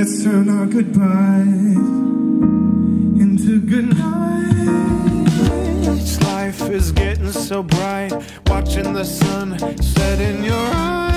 Let's turn our goodbyes into good nights. Life is getting so bright, watching the sun set in your eyes.